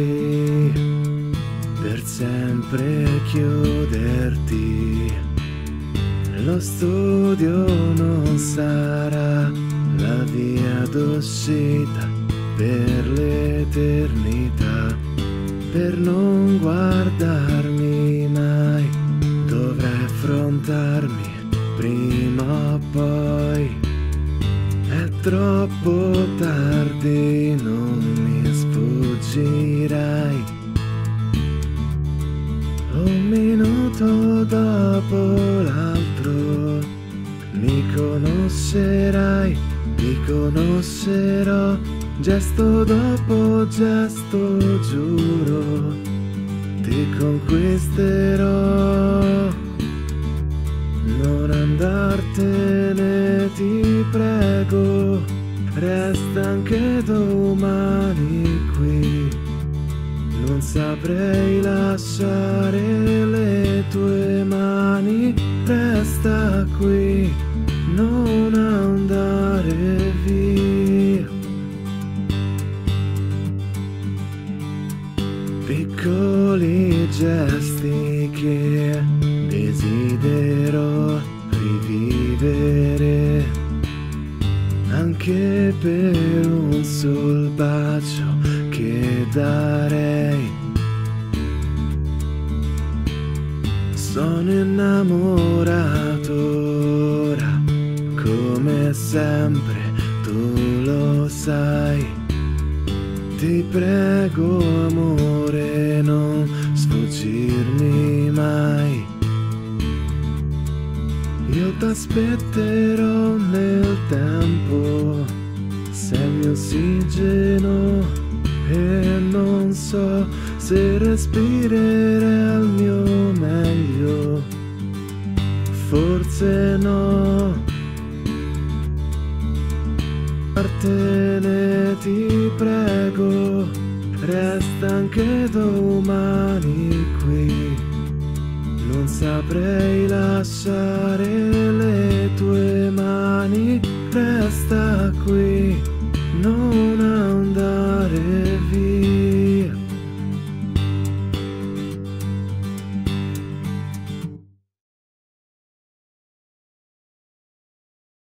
per sempre chiuderti. Lo studio non sarà la via d'uscita per l'eternità. Per non guardarmi mai dovrai affrontarmi prima o poi. È troppo tardi, non mi sfuggirai. Un minuto dopo l'altro mi conoscerai, ti conoscerò, gesto dopo gesto giuro, ti conquisterò. Non andartene, ti prego, resta anche domani qui. Non saprei lasciare le tue mani, resta qui, non andare via. Piccoli gesti che desidero rivivere, anche per un sol bacio che darei. Sono innamorato ora, come sempre, tu lo sai. Ti prego amore, non sfuggirmi mai. Io t'aspetterò nel tempo, sei il mio ossigeno e non so se respirerei al mio meglio, forse no. Partene, ti prego, resta anche domani qui. Non saprei lasciare le tue mani, resta qui, non andare